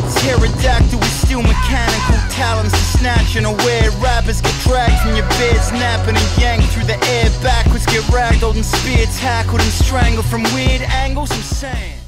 a pterodactyl with steel mechanical talons to snatch and aware. Rappers get dragged from your bed, snapping and yanked through the air backwards, get ragdolled and spear tackled and strangled from weird angles. I'm saying